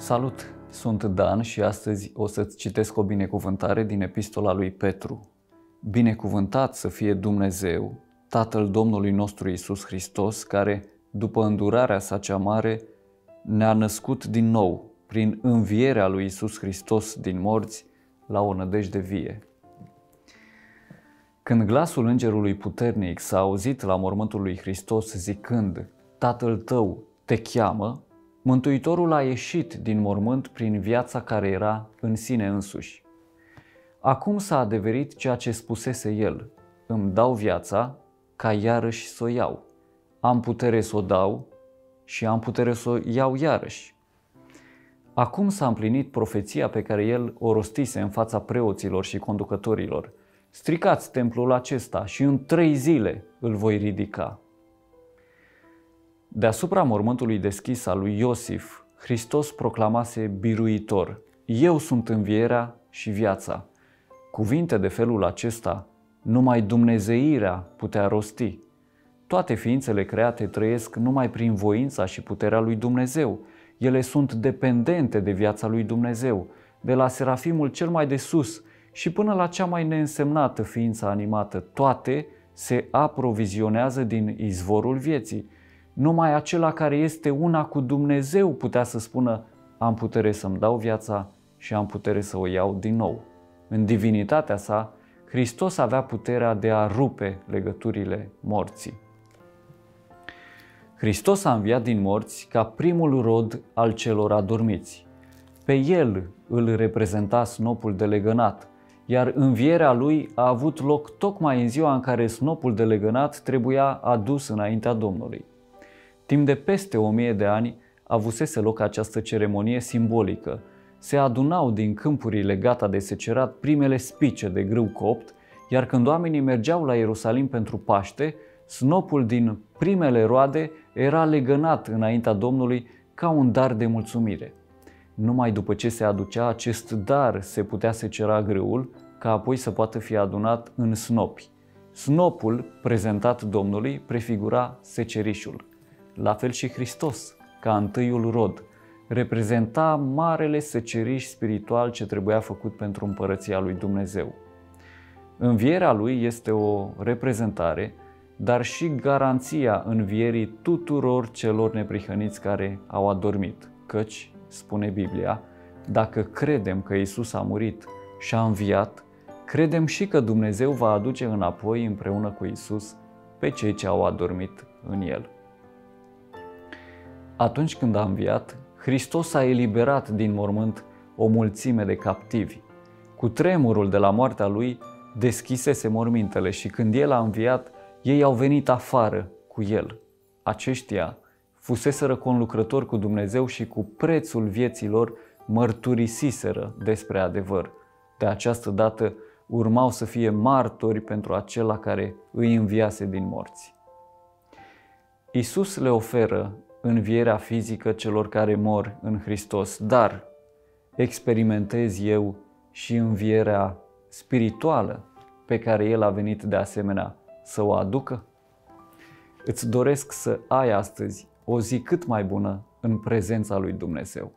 Salut! Sunt Dan și astăzi o să-ți citesc o binecuvântare din epistola lui Petru. Binecuvântat să fie Dumnezeu, Tatăl Domnului nostru Iisus Hristos, care, după îndurarea sa cea mare, ne-a născut din nou, prin învierea lui Iisus Hristos din morți, la o nădejde vie. Când glasul îngerului puternic s-a auzit la mormântul lui Hristos zicând, Tatăl tău te cheamă, Mântuitorul a ieșit din mormânt prin viața care era în sine însuși. Acum s-a adeverit ceea ce spusese el, îmi dau viața ca iarăși să o iau. Am putere să o dau și am putere să o iau iarăși. Acum s-a împlinit profeția pe care el o rostise în fața preoților și conducătorilor. Stricați templul acesta și în 3 zile îl voi ridica. Deasupra mormântului deschis al lui Iosif, Hristos proclamase biruitor, Eu sunt învierea și viața. Cuvinte de felul acesta numai dumnezeirea putea rosti. Toate ființele create trăiesc numai prin voința și puterea lui Dumnezeu. Ele sunt dependente de viața lui Dumnezeu, de la serafimul cel mai de sus și până la cea mai neînsemnată ființă animată. Toate se aprovizionează din izvorul vieții. Numai acela care este una cu Dumnezeu putea să spună, am putere să-mi dau viața și am putere să o iau din nou. În divinitatea sa, Hristos avea puterea de a rupe legăturile morții. Hristos a înviat din morți ca primul rod al celor adormiți. Pe el îl reprezenta snopul de legănat, iar învierea lui a avut loc tocmai în ziua în care snopul de legănat trebuia adus înaintea Domnului. Timp de peste 1000 de ani avusese loc această ceremonie simbolică. Se adunau din câmpurile gata de secerat primele spice de grâu copt, iar când oamenii mergeau la Ierusalim pentru Paște, snopul din primele roade era legănat înaintea Domnului ca un dar de mulțumire. Numai după ce se aducea acest dar se putea secera grâul, ca apoi să poată fi adunat în snopi. Snopul prezentat Domnului prefigura secerișul. La fel și Hristos, ca întâiul rod, reprezenta marele seceriș spiritual ce trebuia făcut pentru împărăția lui Dumnezeu. Învierea lui este o reprezentare, dar și garanția învierii tuturor celor neprihăniți care au adormit, căci, spune Biblia, dacă credem că Iisus a murit și a înviat, credem și că Dumnezeu va aduce înapoi împreună cu Iisus pe cei ce au adormit în El. Atunci când a înviat, Hristos a eliberat din mormânt o mulțime de captivi. Cu tremurul de la moartea lui, deschisese mormintele și când el a înviat, ei au venit afară cu el. Aceștia fuseseră conlucrători cu Dumnezeu și cu prețul vieții lor mărturisiseră despre adevăr. De această dată urmau să fie martori pentru acela care îi înviase din morți. Iisus le oferă învierea fizică celor care mor în Hristos, dar experimentez eu și învierea spirituală pe care El a venit de asemenea să o aducă? Îți doresc să ai astăzi o zi cât mai bună în prezența lui Dumnezeu.